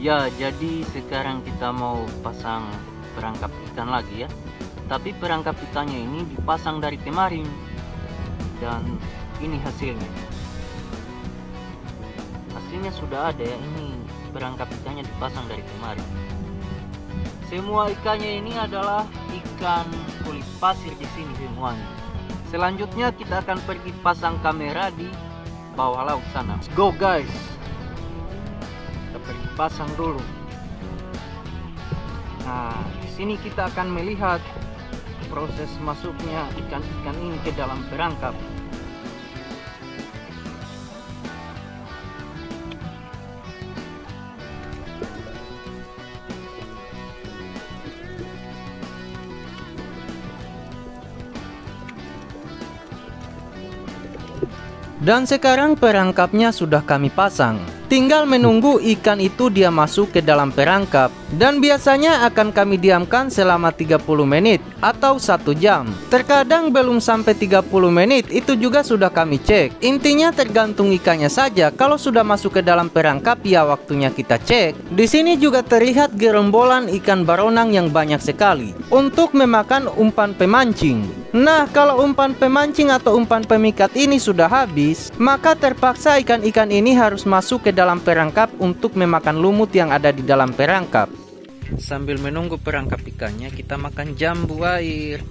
Ya, jadi sekarang kita mau pasang perangkap ikan lagi ya. Tapi perangkap ikannya ini dipasang dari kemarin. Dan ini hasilnya. Hasilnya sudah ada ya, ini perangkap ikannya dipasang dari kemarin. Semua ikannya ini adalah ikan kulit pasir di sini semuanya. Selanjutnya kita akan pergi pasang kamera di bawah laut sana. Let's go guys. Kita pergi pasang dulu. Nah, di sini kita akan melihat proses masuknya ikan-ikan ini ke dalam perangkap. Dan sekarang perangkapnya sudah kami pasang. Tinggal menunggu ikan itu dia masuk ke dalam perangkap. Dan biasanya akan kami diamkan selama 30 menit atau 1 jam. Terkadang belum sampai 30 menit, itu juga sudah kami cek. Intinya tergantung ikannya saja. Kalau sudah masuk ke dalam perangkap, ya waktunya kita cek. Di sini juga terlihat gerombolan ikan baronang yang banyak sekali untuk memakan umpan pemancing. Nah, kalau umpan pemancing atau umpan pemikat ini sudah habis, maka terpaksa ikan-ikan ini harus masuk ke dalam perangkap untuk memakan lumut yang ada di dalam perangkap. Sambil menunggu perangkap ikannya, kita makan jambu air.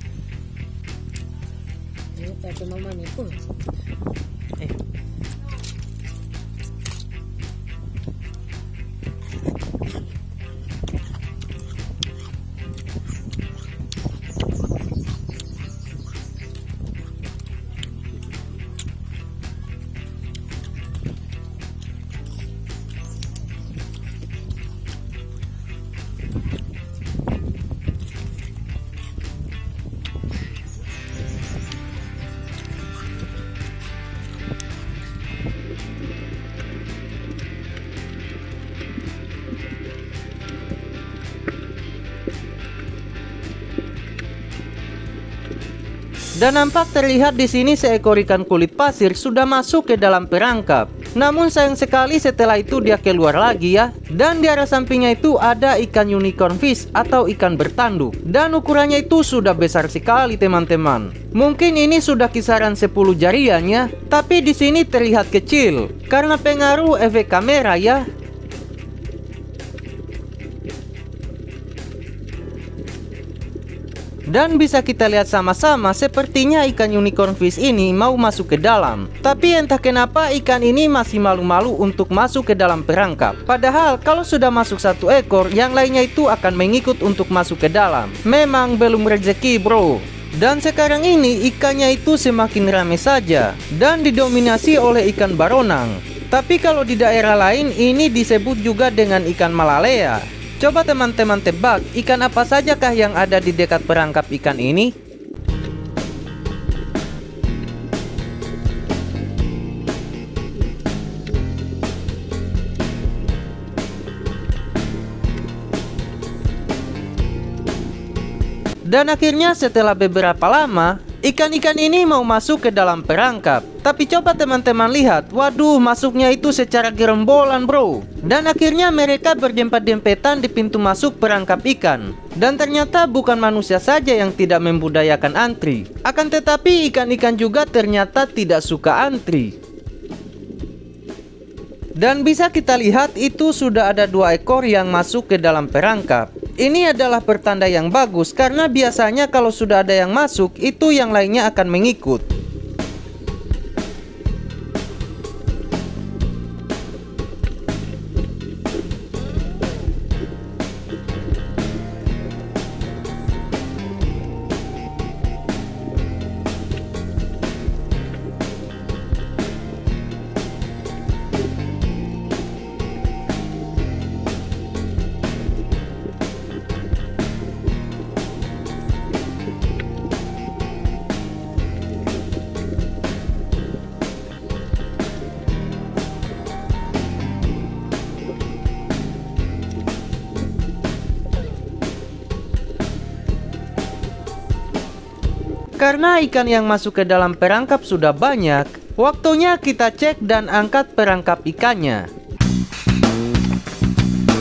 Dan nampak terlihat di sini seekor ikan kulit pasir sudah masuk ke dalam perangkap. Namun sayang sekali setelah itu dia keluar lagi ya. Dan di arah sampingnya itu ada ikan unicorn fish atau ikan bertanduk. Dan ukurannya itu sudah besar sekali teman-teman. Mungkin ini sudah kisaran 10 jarian ya. Tapi di sini terlihat kecil karena pengaruh efek kamera ya. Dan bisa kita lihat sama-sama, sepertinya ikan unicorn fish ini mau masuk ke dalam. Tapi entah kenapa ikan ini masih malu-malu untuk masuk ke dalam perangkap. Padahal kalau sudah masuk 1 ekor, yang lainnya itu akan mengikut untuk masuk ke dalam. Memang belum rezeki bro. Dan sekarang ini ikannya itu semakin ramai saja dan didominasi oleh ikan baronang. Tapi kalau di daerah lain ini disebut juga dengan ikan malalea. Coba teman-teman tebak, ikan apa sajakah yang ada di dekat perangkap ikan ini? Dan akhirnya setelah beberapa lama, ikan-ikan ini mau masuk ke dalam perangkap. Tapi coba teman-teman lihat, waduh masuknya itu secara gerombolan bro. Dan akhirnya mereka berdempet-dempetan di pintu masuk perangkap ikan. Dan ternyata bukan manusia saja yang tidak membudayakan antri. Akan tetapi ikan-ikan juga ternyata tidak suka antri. Dan bisa kita lihat itu sudah ada 2 ekor yang masuk ke dalam perangkap. Ini adalah pertanda yang bagus karena biasanya kalau sudah ada yang masuk itu yang lainnya akan mengikut. Karena ikan yang masuk ke dalam perangkap sudah banyak, waktunya kita cek dan angkat perangkap ikannya.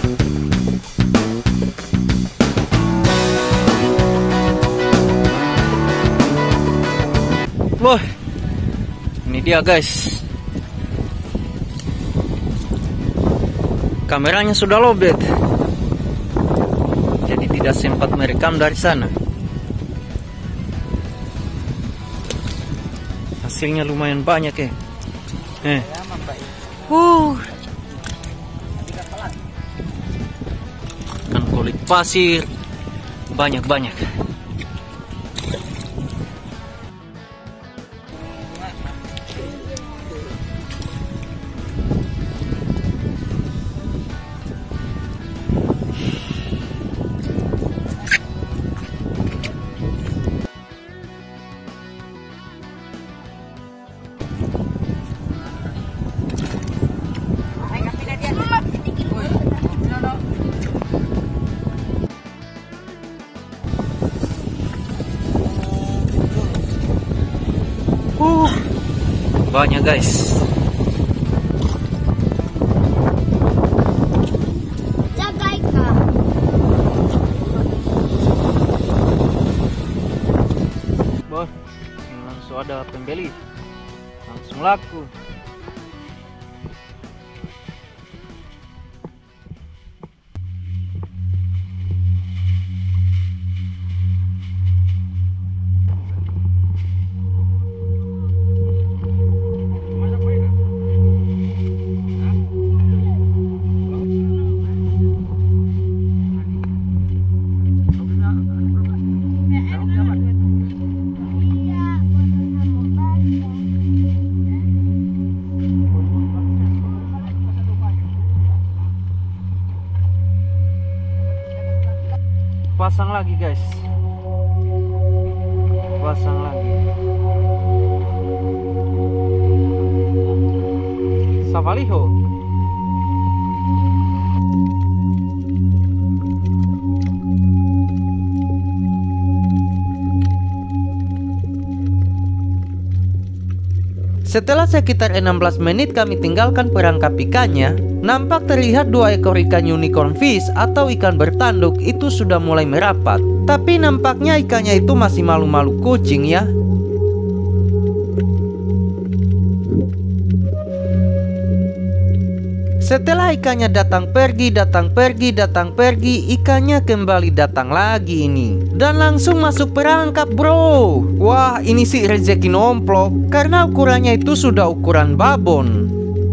dia guys. Kameranya sudah lowbat, jadi tidak sempat merekam dari sana. Hasilnya lumayan banyak ya. Ikan kulit pasir banyak-banyak. Banyak guys. Jaga ikan. Boh, langsung ada pembeli, langsung laku. Pasang lagi guys, pasang lagi. Savaliho. Setelah sekitar 16 menit kami tinggalkan perangkap ikannya, nampak terlihat 2 ekor ikan unicorn fish atau ikan bertanduk itu sudah mulai merapat. Tapi nampaknya ikannya itu masih malu-malu kucing ya. Setelah ikannya datang pergi, ikannya kembali datang lagi ini. Dan langsung masuk perangkap bro. Wah, ini sih rezeki nomplok, karena ukurannya itu sudah ukuran babon.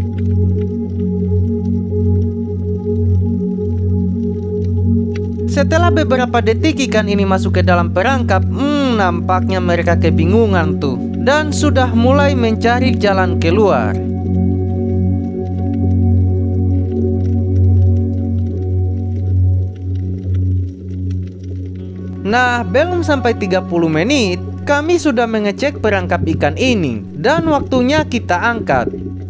Setelah beberapa detik ikan ini masuk ke dalam perangkap, nampaknya mereka kebingungan tuh. Dan sudah mulai mencari jalan keluar. Nah, belum sampai 30 menit, kami sudah mengecek perangkap ikan ini. Dan waktunya kita angkat.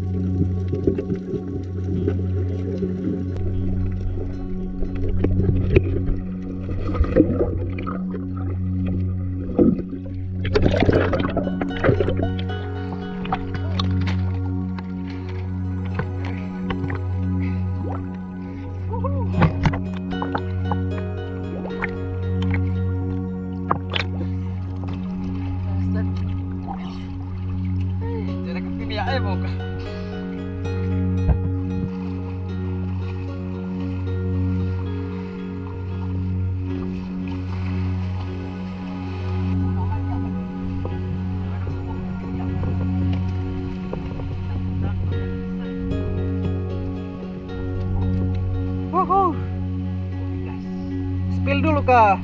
Spill dulu kah?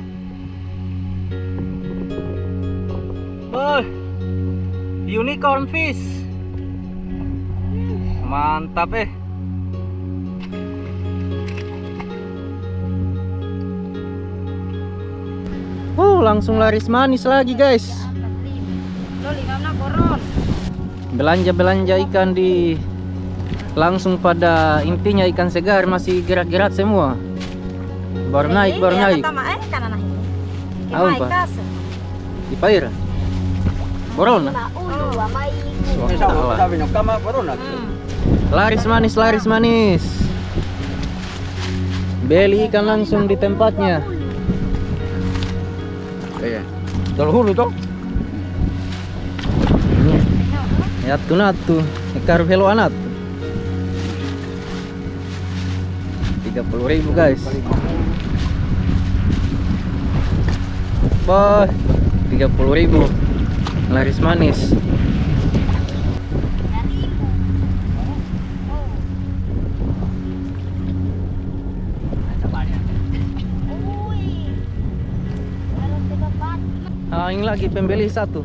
Unicorn fish. Mantap langsung laris manis lagi guys. Belanja ikan di langsung pada intinya ikan segar masih gerak-gerak semua. Baru naik. Ipair. Borona. Laris manis. Beli ikan langsung di tempatnya. Dahulu toh. Yatu ekar velo anat 30.000 guys. Bah, 30.000 laris manis. Ini lagi pembeli satu.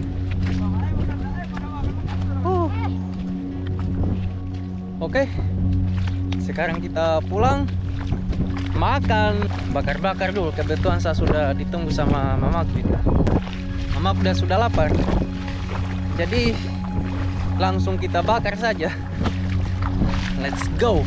Oke, sekarang kita pulang makan, bakar-bakar dulu. Kebetulan saya sudah ditunggu sama mama kita. Mama sudah lapar, jadi langsung kita bakar saja. Let's go.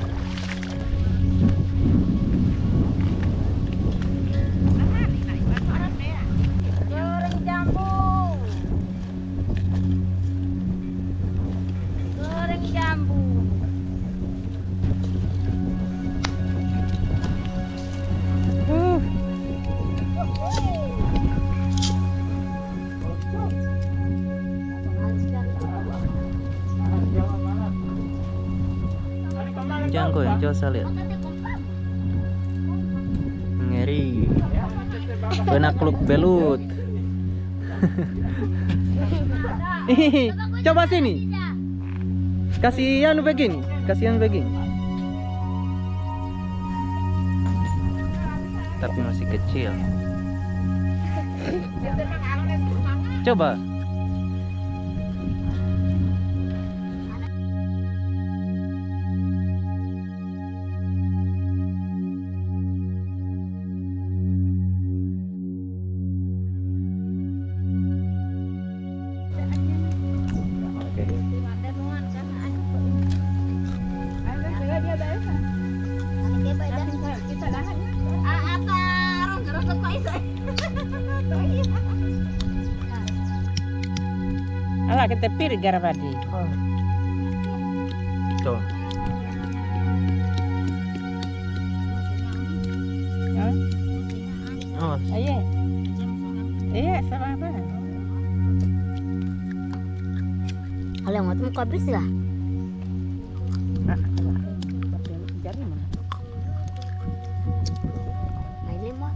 Jangko yang coba saya lihat. Ngeri. Penakluk belut. Coba sini. Kasih anu begini, Tapi masih kecil. Coba. Alah kita pilih garabadi. Tuh. Oh. Iya. Iya, sama apa? Kalau mau tuh habis lah. Jari mana? Main lemot.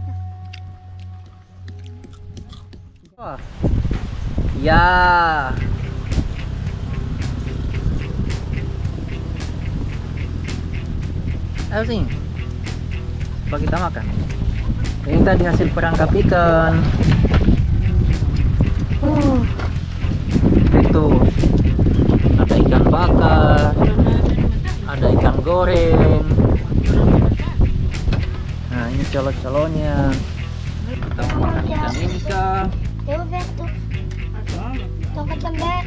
Wah. Ya. Ayo sini. Coba kita makan. Ini tadi hasil perangkap ikan. Itu ada ikan bakar, ada ikan goreng. Nah ini calon-calonnya. Kita mau makan ikan ini kah? Dewa betul. Tongkat cembek.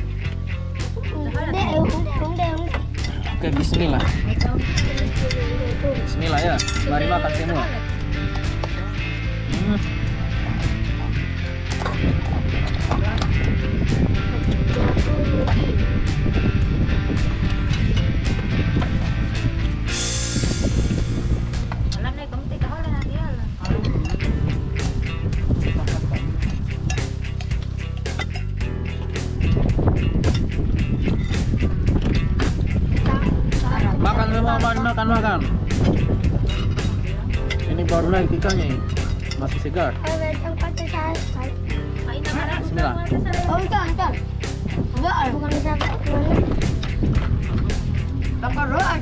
Udah. Oke, bismillah. Bismillah ya. Mari makan semua. Makan semua, makan. Ini baru naik ikannya, masih segar. Bismillah. Oh, entar. Enggak, bukan bisa. Takaran.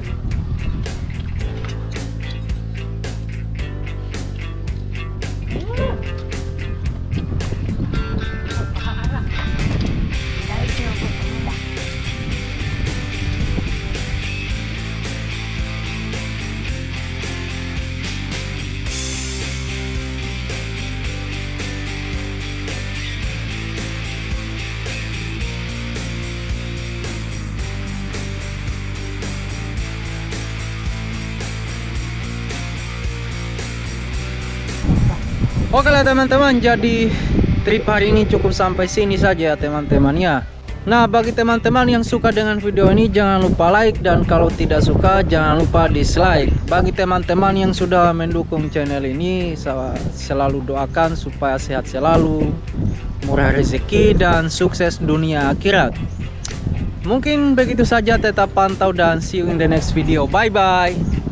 Oke lah teman-teman, jadi trip hari ini cukup sampai sini saja teman-teman ya. Nah, bagi teman-teman yang suka dengan video ini jangan lupa like, dan kalau tidak suka jangan lupa dislike. Bagi teman-teman yang sudah mendukung channel ini, saya selalu doakan supaya sehat selalu, murah rezeki, dan sukses dunia akhirat. Mungkin begitu saja, tetap pantau dan see you in the next video. Bye bye.